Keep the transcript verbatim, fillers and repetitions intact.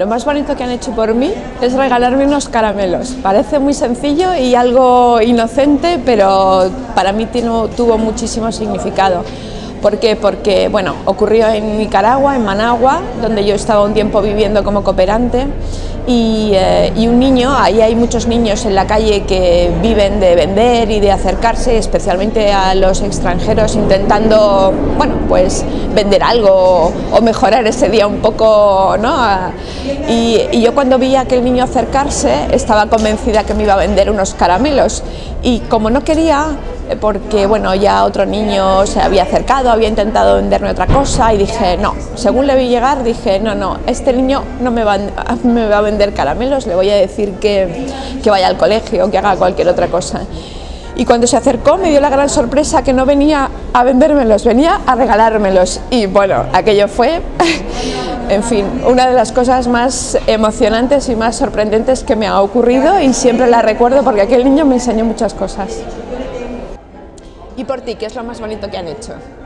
Lo más bonito que han hecho por mí es regalarme unos caramelos. Parece muy sencillo y algo inocente, pero para mí tiene, tuvo muchísimo significado. ¿Por qué? Porque, bueno, ocurrió en Nicaragua, en Managua, donde yo estaba un tiempo viviendo como cooperante, y, eh, y un niño, ahí hay muchos niños en la calle que viven de vender y de acercarse, especialmente a los extranjeros, intentando, bueno, pues vender algo o, o mejorar ese día un poco, ¿no? Y, y yo cuando vi a aquel niño acercarse, estaba convencida que me iba a vender unos caramelos, y como no quería, porque bueno, ya otro niño se había acercado, había intentado venderme otra cosa, y dije no, según le vi llegar dije no, no, este niño no me va, me va a vender caramelos, le voy a decir que, que vaya al colegio, que haga cualquier otra cosa. Y cuando se acercó me dio la gran sorpresa que no venía a vendérmelos, venía a regalármelos, y bueno, aquello fue, en fin, una de las cosas más emocionantes y más sorprendentes que me ha ocurrido, y siempre la recuerdo porque aquel niño me enseñó muchas cosas. ¿Y por ti, qué es lo más bonito que han hecho?